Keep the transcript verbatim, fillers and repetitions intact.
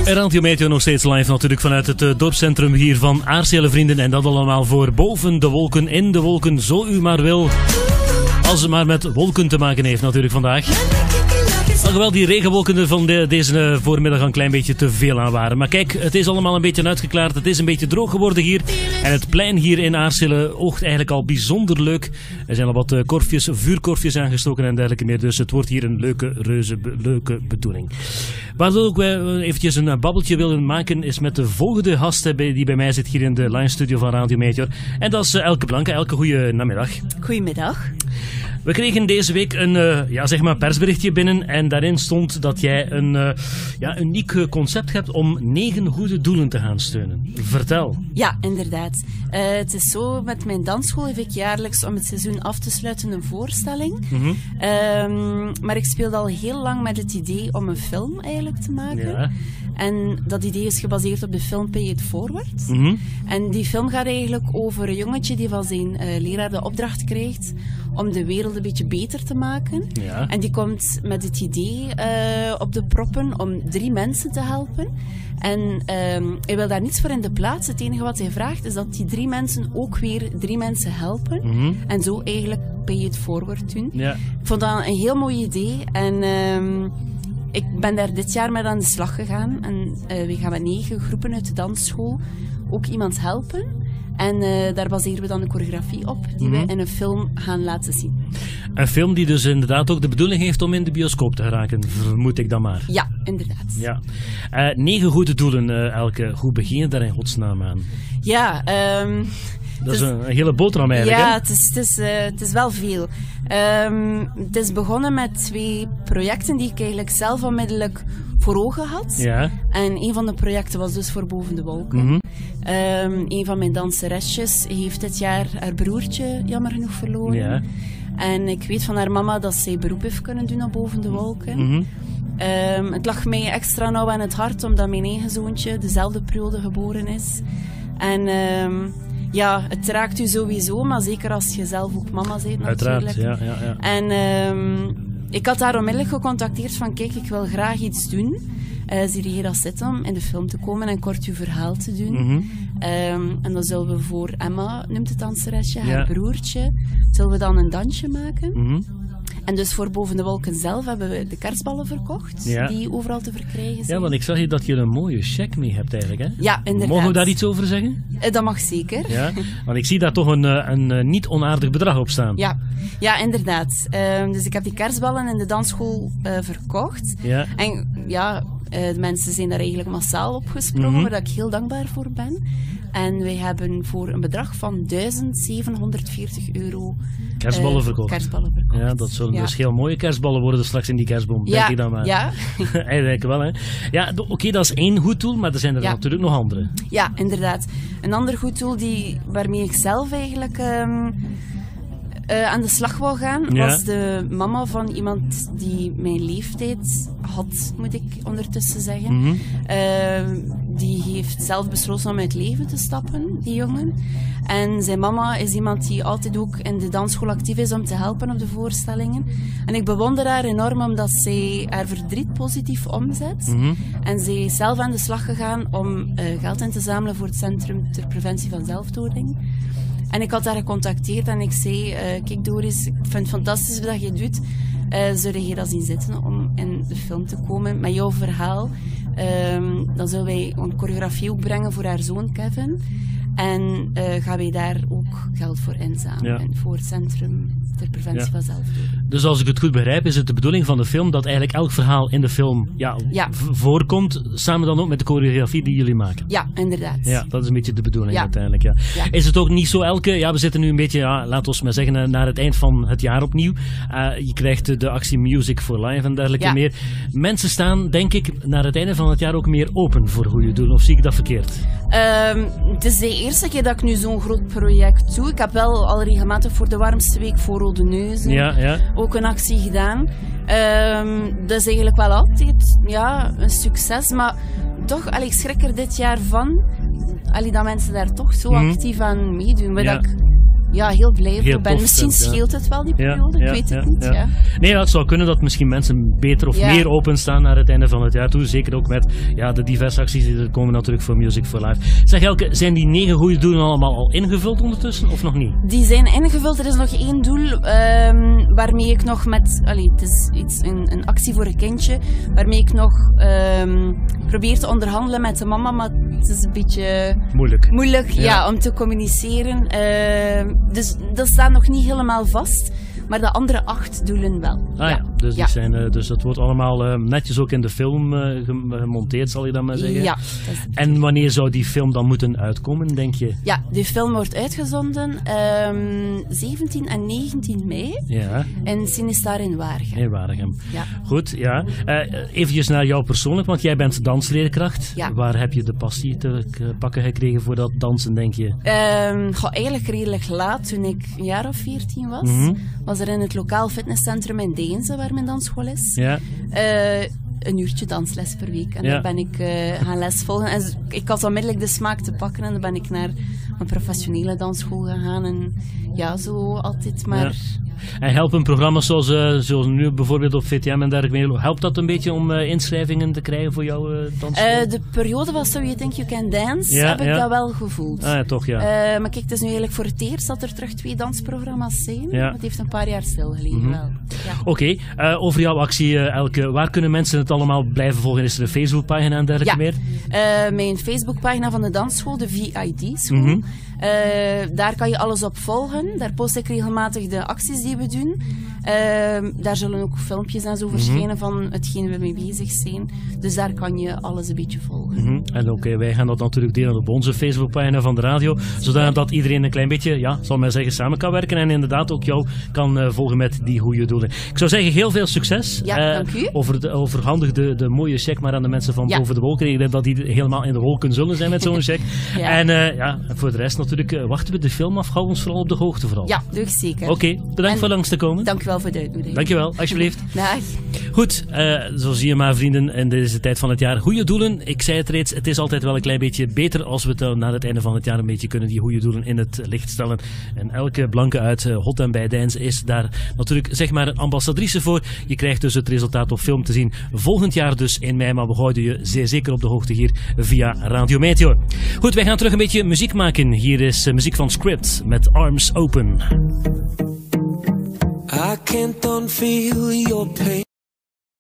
Radio Meteo nog steeds live natuurlijk vanuit het uh, dorpscentrum hier van Aarsele Vrienden. En dat allemaal voor boven de wolken, in de wolken, zo u maar wil. Als het maar met wolken te maken heeft natuurlijk vandaag. Alhoewel die regenwolken van de, deze voormiddag een klein beetje te veel aan waren. Maar kijk, het is allemaal een beetje uitgeklaard. Het is een beetje droog geworden hier. En het plein hier in Aarsele oogt eigenlijk al bijzonder leuk. Er zijn al wat korfjes, vuurkorfjes aangestoken en dergelijke meer. Dus het wordt hier een leuke, reuze, be, leuke bedoeling. Waar ook wij eventjes een babbeltje willen maken is met de volgende gast die bij mij zit hier in de live studio van Radio Meteor. En dat is Elke Blanke. Elke, goeie namiddag. Goedemiddag. We kregen deze week een uh, ja, zeg maar persberichtje binnen en daarin stond dat jij een uh, ja, uniek concept hebt om negen goede doelen te gaan steunen. Vertel. Ja, inderdaad. Uh, het is zo, met mijn dansschool heb ik jaarlijks om het seizoen af te sluiten een voorstelling. Mm-hmm. um, maar ik speelde al heel lang met het idee om een film eigenlijk te maken. Ja. En dat idee is gebaseerd op de film Pay It Forward. Mm-hmm. En die film gaat eigenlijk over een jongetje die van zijn uh, leraar de opdracht krijgt om de wereld een beetje beter te maken. Ja. En die komt met het idee uh, op de proppen om drie mensen te helpen. En um, hij wil daar niets voor in de plaats. Het enige wat hij vraagt is dat die drie mensen ook weer drie mensen helpen. Mm-hmm. En zo eigenlijk Pay It Forward doen. Ja. Ik vond dat een heel mooi idee. En um, ik ben daar dit jaar mee aan de slag gegaan. En uh, we gaan met negen groepen uit de dansschool ook iemand helpen. En uh, daar baseren we dan een choreografie op die mm-hmm. wij in een film gaan laten zien. Een film die dus inderdaad ook de bedoeling heeft om in de bioscoop te geraken, vermoed ik dan maar. Ja, inderdaad. Ja. Uh, negen goede doelen, uh, Elke. Hoe begin je daar in godsnaam aan? Ja, um, dat is een, een hele boterham eigenlijk. Ja, hè? Het, is, het, is, uh, het is wel veel. Um, het is begonnen met twee projecten die ik eigenlijk zelf onmiddellijk voor ogen had. Ja. En een van de projecten was dus voor Boven de Wolken. Mm-hmm. Um, een van mijn danseresjes heeft dit jaar haar broertje jammer genoeg verloren. Ja. En ik weet van haar mama dat zij beroep heeft kunnen doen op Boven de Wolken. Mm-hmm. Um, het lag mij extra nauw aan het hart omdat mijn eigen zoontje dezelfde periode geboren is. En um, ja, het raakt u sowieso, maar zeker als je zelf ook mama bent natuurlijk. Uiteraard, ja, ja, ja. En um, ik had haar onmiddellijk gecontacteerd van kijk, ik wil graag iets doen. Uh, zie je dat zitten om in de film te komen en kort uw verhaal te doen. Mm-hmm. Um, en dan zullen we voor Emma, noemt het danseresje, haar ja. broertje, zullen we dan een dansje maken. Mm-hmm. En dus voor Boven de Wolken zelf hebben we de kerstballen verkocht, ja. die overal te verkrijgen zijn. Ja, want ik zag hier dat je een mooie cheque mee hebt eigenlijk, hè? Ja, inderdaad. Mogen we daar iets over zeggen? Uh, dat mag zeker. Ja, want ik zie daar toch een, een, een niet onaardig bedrag op staan. Ja, ja inderdaad. Uh, dus ik heb die kerstballen in de dansschool uh, verkocht. Ja. En ja, uh, de mensen zijn daar eigenlijk massaal op gesprongen, mm-hmm. waar ik heel dankbaar voor ben. En wij hebben voor een bedrag van duizend zevenhonderdveertig euro kerstballen, uh, verkocht. kerstballen verkocht. Ja, dat zullen ja. dus heel mooie kerstballen worden straks in die kerstboom. Ja, denk ik dan maar. Ja. Eigenlijk wel, hè. Ja, oké, okay, dat is één goed doel, maar er zijn er ja. natuurlijk nog andere. Ja, inderdaad. Een ander goed doel die, waarmee ik zelf eigenlijk um, uh, aan de slag wou gaan, ja. was de mama van iemand die mijn leeftijd had, moet ik ondertussen zeggen. Mm-hmm. Uh, die heeft zelf besloten om uit het leven te stappen, die jongen. En zijn mama is iemand die altijd ook in de dansschool actief is om te helpen op de voorstellingen. En ik bewonder haar enorm omdat zij haar verdriet positief omzet. Mm-hmm. En zij is zelf aan de slag gegaan om uh, geld in te zamelen voor het Centrum ter Preventie van Zelfdoding. En ik had haar gecontacteerd en ik zei, uh, kijk Doris, ik vind het fantastisch wat je doet. Uh, zou je dat zien zitten om in de film te komen met jouw verhaal? Um, dan zullen wij een choreografie ook brengen voor haar zoon Kevin. En uh, gaan wij daar ook geld voor inzamelen ja. voor het Centrum ter Preventie ja. van Zelfdoding. Dus als ik het goed begrijp, is het de bedoeling van de film dat eigenlijk elk verhaal in de film ja, ja. v- voorkomt, samen dan ook met de choreografie die jullie maken? Ja, inderdaad. Ja, dat is een beetje de bedoeling ja. uiteindelijk. Ja. Ja. Is het ook niet zo elke, ja we zitten nu een beetje, ja, laten we maar zeggen, naar het eind van het jaar opnieuw. Uh, je krijgt de actie Music for Life en dergelijke ja. meer. Mensen staan, denk ik, naar het einde van het jaar ook meer open voor goede doelen, of zie ik dat verkeerd? Um, het is de eerste keer dat ik nu zo'n groot project doe. Ik heb wel al regelmatig voor de warmste week voor Rode Neuzen ja, ja. ook een actie gedaan. Um, dat is eigenlijk wel altijd ja, een succes, maar toch, allee, ik schrik er dit jaar van allee, dat mensen daar toch zo mm-hmm. actief aan meedoen. Wat ja. ik ja, heel blij heel voor ben. Misschien tof, scheelt het wel, die periode, ja, ik weet ja, het niet. ja. Ja. Nee, ja, het zou kunnen dat misschien mensen beter of ja. meer openstaan naar het einde van het jaar toe. Zeker ook met ja, de diverse acties die er komen natuurlijk voor Music for Life. Zeg Elke, zijn die negen goede doelen allemaal al ingevuld ondertussen of nog niet? Die zijn ingevuld. Er is nog één doel um, waarmee ik nog met... Allee, het is iets, een, een actie voor een kindje, waarmee ik nog um, probeer te onderhandelen met de mama, maar het is een beetje... Moeilijk. Moeilijk, ja, ja om te communiceren. Uh, dus dat staat nog niet helemaal vast. Maar de andere acht doelen wel. Ah ja, ja. Dus, ja. Die zijn, uh, dus dat wordt allemaal uh, netjes ook in de film uh, gemonteerd, zal je dan maar zeggen. Ja. En wanneer zou die film dan moeten uitkomen, denk je? Ja, die film wordt uitgezonden um, zeventien en negentien mei ja. in Cinestar in Waregem. In Waregem. Ja. Goed, ja. Uh, eventjes naar jou persoonlijk, want jij bent dansleerkracht. Ja. Waar heb je de passie te pakken gekregen voor dat dansen, denk je? Um, goh, eigenlijk redelijk laat, toen ik een jaar of veertien was. Mm-hmm. Was er in het lokaal fitnesscentrum in Deense, waar mijn dansschool is, ja. uh, een uurtje dansles per week. En ja. daar ben ik uh, gaan les volgen. En ik had onmiddellijk de smaak te pakken en dan ben ik naar een professionele dansschool gegaan. En ja, zo altijd maar... Ja. En helpen programma's zoals, uh, zoals nu bijvoorbeeld op V T M en dergelijke, helpt dat een beetje om uh, inschrijvingen te krijgen voor jouw uh, dansschool? Uh, de periode was So You Think You Can Dance, ja, heb ik ja. dat wel gevoeld. Ah, ja, toch, ja. Uh, maar kijk, het is nu eigenlijk voor het eerst dat er terug twee dansprogramma's zijn. Ja. Het heeft een paar jaar stilgelegen mm-hmm. wel. Ja. Oké, okay. uh, over jouw actie, uh, Elke, waar kunnen mensen het allemaal blijven volgen? Is er een Facebookpagina en dergelijke ja. meer? Uh, mijn Facebookpagina van de dansschool, de V I D-school. Mm-hmm. Uh, daar kan je alles op volgen. Daar post ik regelmatig de acties die we doen. Uh, daar zullen ook filmpjes en zo verschijnen mm-hmm. van hetgeen we mee bezig zijn. Dus daar kan je alles een beetje volgen. Mm-hmm. En oké, okay, wij gaan dat natuurlijk delen op onze Facebookpagina van de radio. Zodat iedereen een klein beetje, ja, zal maar zeggen, samen kan werken. En inderdaad ook jou kan uh, volgen met die goede doelen. Ik zou zeggen, heel veel succes. Ja, uh, dank u. Over de, overhandig de, de mooie check maar aan de mensen van ja. boven de wolken. Ik denk dat die helemaal in de wolken zullen zijn met zo'n check. ja. En uh, ja, voor de rest natuurlijk uh, wachten we de film af. Hou ons vooral op de hoogte vooral. Ja, dus zeker. Oké, okay, bedankt en voor langs te komen. Dank u wel voor de uitnodiging. Dankjewel, alsjeblieft. Dag. Goed, uh, zo zie je maar vrienden, in deze tijd van het jaar. Goede doelen, ik zei het reeds, het is altijd wel een klein beetje beter als we het uh, na het einde van het jaar een beetje kunnen die goede doelen in het licht stellen. En elke blanke uit uh, Hot en bij Deinze is daar natuurlijk zeg maar een ambassadrice voor. Je krijgt dus het resultaat op film te zien volgend jaar dus in mei, maar we houden je zeer zeker op de hoogte hier via Radio Meteor. Goed, wij gaan terug een beetje muziek maken. Hier is uh, muziek van Script met Arms Open. I can't unfeel your pain.